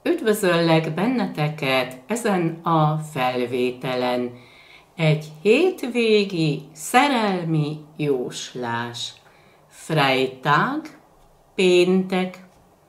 Üdvözöllek benneteket ezen a felvételen. Egy hétvégi szerelmi jóslás. Freitag, péntek,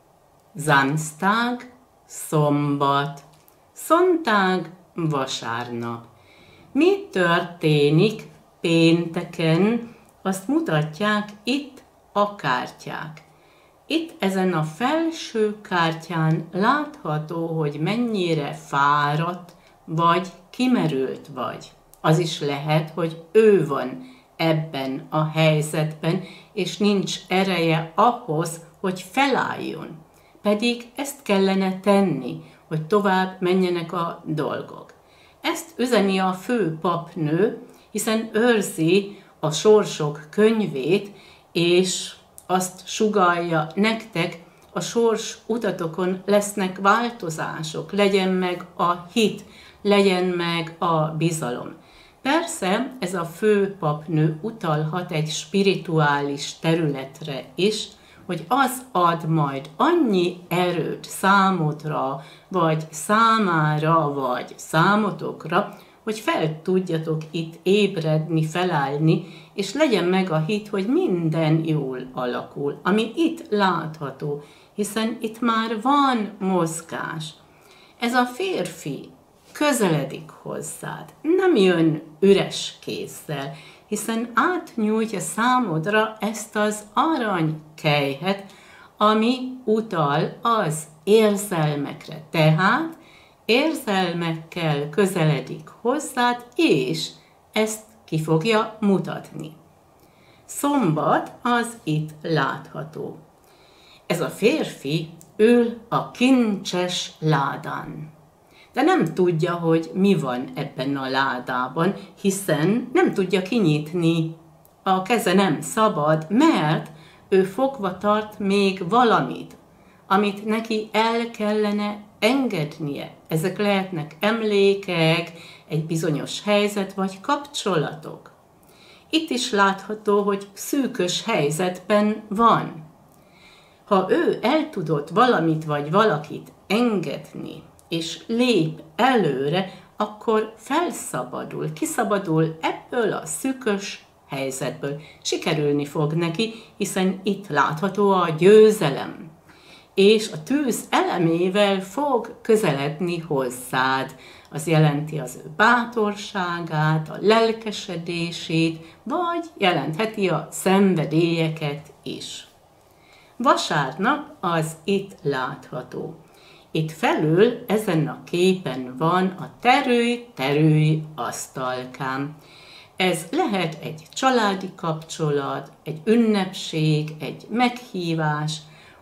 Samstag, szombat, Sonntag, vasárnap. Mi történik pénteken, azt mutatják itt a kártyák. Itt ezen a felső kártyán látható, hogy mennyire fáradt vagy kimerült vagy. Az is lehet, hogy ő van ebben a helyzetben, és nincs ereje ahhoz, hogy felálljon. Pedig ezt kellene tenni, hogy tovább menjenek a dolgok. Ezt üzeni a fő papnő, hiszen őrzi a sorsok könyvét, és azt sugallja nektek, a sors utatokon lesznek változások, legyen meg a hit, legyen meg a bizalom. Persze ez a főpapnő utalhat egy spirituális területre is, hogy az ad majd annyi erőt számodra, vagy számára, vagy számotokra, hogy fel tudjatok itt ébredni, felállni, és legyen meg a hit, hogy minden jól alakul, ami itt látható, hiszen itt már van mozgás. Ez a férfi közeledik hozzád, nem jön üres kézzel, hiszen átnyújtja számodra ezt az aranykelyhet, ami utal az érzelmekre. Tehát érzelmekkel közeledik hozzád, és ezt ki fogja mutatni. Szombat az itt látható. Ez a férfi ül a kincses ládán. De nem tudja, hogy mi van ebben a ládában, hiszen nem tudja kinyitni. A keze nem szabad, mert ő fogva tart még valamit, amit neki el kellene engednie. Ezek lehetnek emlékek, egy bizonyos helyzet vagy kapcsolatok. Itt is látható, hogy szűkös helyzetben van. Ha ő el tudott valamit vagy valakit engedni, és lép előre, akkor felszabadul, kiszabadul ebből a szűkös helyzetből. Sikerülni fog neki, hiszen itt látható a győzelem. És a tűz elemével fog közeledni hozzád. Az jelenti az ő bátorságát, a lelkesedését, vagy jelentheti a szenvedélyeket is. Vasárnap az itt látható. Itt felül ezen a képen van a terülj asztalkám. Ez lehet egy családi kapcsolat, egy ünnepség, egy meghívás.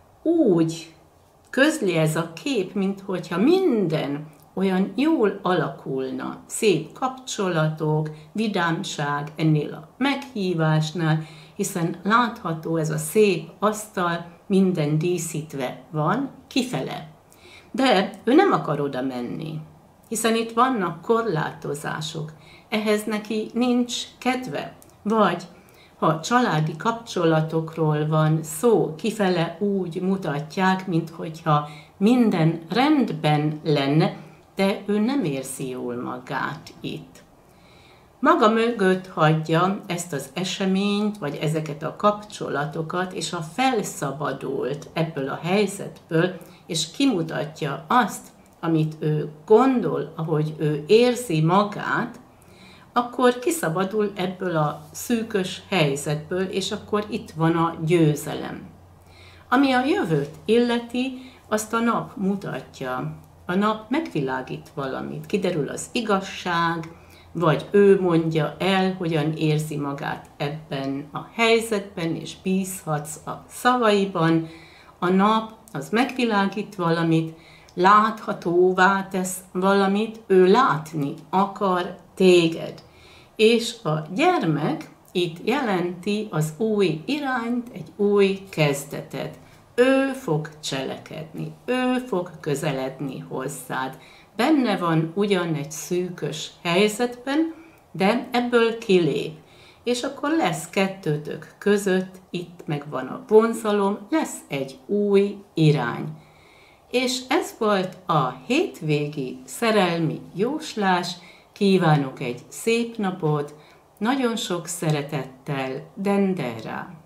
Úgy közli ez a kép, minthogyha minden olyan jól alakulna. Szép kapcsolatok, vidámság ennél a meghívásnál, hiszen látható ez a szép asztal, minden díszítve van kifele. De ő nem akar oda menni, hiszen itt vannak korlátozások. Ehhez neki nincs kedve. Vagy ha családi kapcsolatokról van szó, kifele úgy mutatják, minthogyha minden rendben lenne, de ő nem érzi jól magát itt. Maga mögött hagyja ezt az eseményt, vagy ezeket a kapcsolatokat, és ha felszabadult ebből a helyzetből, és kimutatja azt, amit ő gondol, ahogy ő érzi magát, akkor kiszabadul ebből a szűkös helyzetből, és akkor itt van a győzelem. Ami a jövőt illeti, azt a nap mutatja. A nap megvilágít valamit, kiderül az igazság, vagy ő mondja el, hogyan érzi magát ebben a helyzetben, és bízhatsz a szavaiban. A nap az megvilágít valamit, láthatóvá tesz valamit, ő látni akar téged. És a gyermek itt jelenti az új irányt, egy új kezdetet. Ő fog cselekedni, ő fog közeledni hozzád. Benne van ugyan egy szűkös helyzetben, de ebből kilép. És akkor lesz kettőtök között, itt megvan a vonzalom, lesz egy új irány. és ez volt a hétvégi szerelmi jóslás. Kívánok egy szép napot, nagyon sok szeretettel, Dendera.